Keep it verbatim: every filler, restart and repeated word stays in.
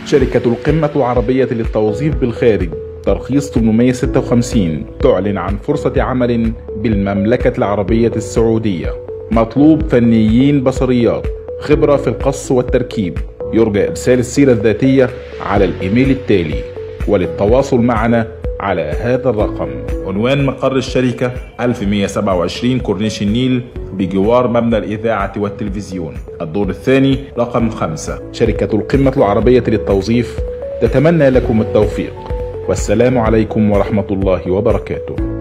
شركة القمة العربية للتوظيف بالخارج ترخيص ثمانمائة وستة وخمسين تعلن عن فرصة عمل بالمملكة العربية السعودية. مطلوب فنيين بصريات، خبرة في القص والتركيب. يرجى إرسال السيرة الذاتية على الإيميل التالي، وللتواصل معنا على هذا الرقم. عنوان مقر الشركة ألف ومائة وسبعة وعشرين كورنيش النيل بجوار مبنى الإذاعة والتلفزيون، الدور الثاني، رقم خمسة. شركة القمة العربية للتوظيف تتمنى لكم التوفيق، والسلام عليكم ورحمة الله وبركاته.